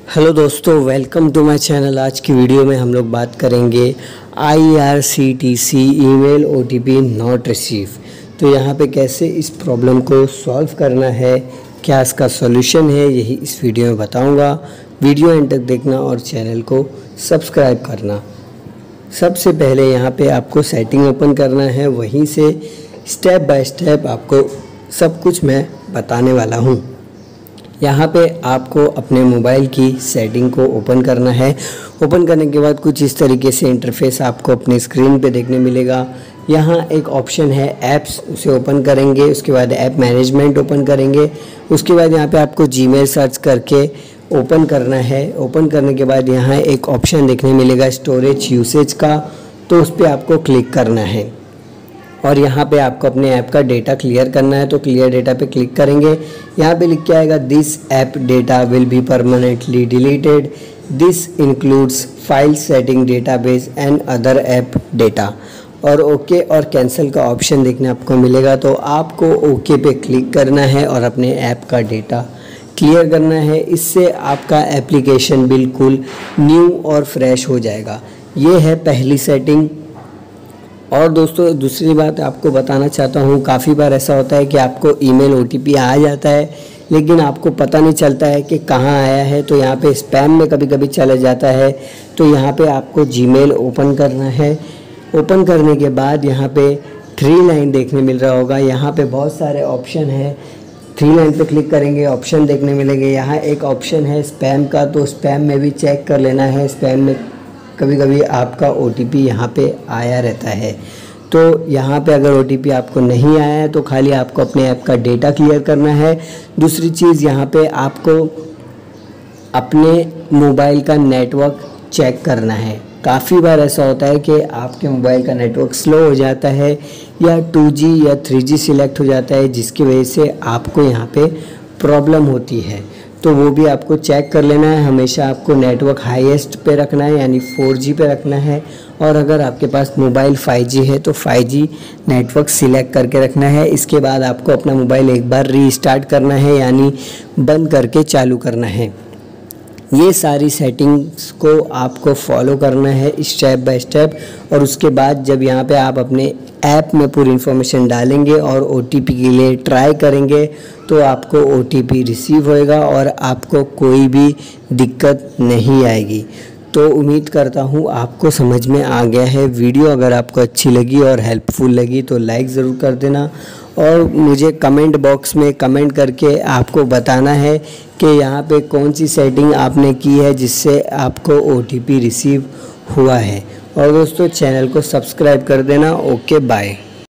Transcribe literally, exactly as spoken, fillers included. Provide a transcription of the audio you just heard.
Hello दोस्तों, welcome to my channel. आज की वीडियो में हम लोग बात करेंगे I R C T C email O T P not receive. तो यहाँ पे कैसे इस प्रॉब्लम को सॉल्व करना है, क्या इसका सॉल्यूशन है, यही इस वीडियो में बताऊँगा। वीडियो एंड तक देखना और चैनल को सब्सक्राइब करना। सबसे पहले यहाँ पे आपको सेटिंग ओपन करना है, वहीं से स्टेप बाय स्टेप आपको सब कुछ मैं बताने वाला हूँ। यहाँ पे आपको अपने मोबाइल की सेटिंग को ओपन करना है। ओपन करने के बाद कुछ इस तरीके से इंटरफेस आपको अपने स्क्रीन पे देखने मिलेगा। यहाँ एक ऑप्शन है ऐप्स, उसे ओपन करेंगे। उसके बाद ऐप मैनेजमेंट ओपन करेंगे। उसके बाद यहाँ पे आपको जीमेल सर्च करके ओपन करना है। ओपन करने के बाद यहाँ एक ऑप्शन देखने मिलेगा स्टोरेज यूसेज का, तो उस पर आपको क्लिक करना है और यहाँ पे आपको अपने ऐप का डेटा क्लियर करना है। तो क्लियर डेटा पे क्लिक करेंगे। यहाँ पे लिख के आएगा this app data will be permanently deleted, this includes file setting database and other app data. और ओके और कैंसिल का ऑप्शन देखने आपको मिलेगा। तो आपको ओके पे क्लिक करना है और अपने ऐप का डेटा क्लियर करना है। इससे आपका एप्लीकेशन बिल्कुल न्यू और फ्रेश हो जाएगा। ये है पहली सेटिंग। और दोस्तों, दूसरी बात आपको बताना चाहता हूँ, काफ़ी बार ऐसा होता है कि आपको ईमेल ओटीपी आ जाता है लेकिन आपको पता नहीं चलता है कि कहाँ आया है। तो यहाँ पे स्पैम में कभी कभी चला जाता है। तो यहाँ पे आपको जीमेल ओपन करना है। ओपन करने के बाद यहाँ पे थ्री लाइन देखने मिल रहा होगा। यहाँ पे बहुत सारे ऑप्शन हैं। थ्री लाइन पे क्लिक करेंगे, ऑप्शन देखने मिलेंगे। यहाँ एक ऑप्शन है स्पैम का, तो स्पैम में भी चेक कर लेना है। स्पैम में कभी कभी आपका ओ टी पी यहाँ पे आया रहता है। तो यहाँ पे अगर ओ टी पी आपको नहीं आया है तो खाली आपको अपने ऐप का डेटा क्लियर करना है। दूसरी चीज़, यहाँ पे आपको अपने मोबाइल का नेटवर्क चेक करना है। काफ़ी बार ऐसा होता है कि आपके मोबाइल का नेटवर्क स्लो हो जाता है या टू जी या थ्री जी सिलेक्ट हो जाता है, जिसकी वजह से आपको यहाँ पे प्रॉब्लम होती है। तो वो भी आपको चेक कर लेना है। हमेशा आपको नेटवर्क हाईएस्ट पे रखना है, यानी फोर जी पे रखना है। और अगर आपके पास मोबाइल फाइव जी है तो फाइव जी नेटवर्क सिलेक्ट करके रखना है। इसके बाद आपको अपना मोबाइल एक बार रीस्टार्ट करना है, यानी बंद करके चालू करना है। ये सारी सेटिंग्स को आपको फॉलो करना है स्टेप बाय स्टेप। और उसके बाद जब यहाँ पे आप अपने ऐप में पूरी इन्फॉर्मेशन डालेंगे और ओ टी पी के लिए ट्राई करेंगे तो आपको ओ टी पी रिसीव होएगा और आपको कोई भी दिक्कत नहीं आएगी। तो उम्मीद करता हूँ आपको समझ में आ गया है। वीडियो अगर आपको अच्छी लगी और हेल्पफुल लगी तो लाइक ज़रूर कर देना और मुझे कमेंट बॉक्स में कमेंट करके आपको बताना है कि यहाँ पे कौन सी सेटिंग आपने की है जिससे आपको ओ टी पी रिसीव हुआ है। और दोस्तों, चैनल को सब्सक्राइब कर देना। Okay, bye.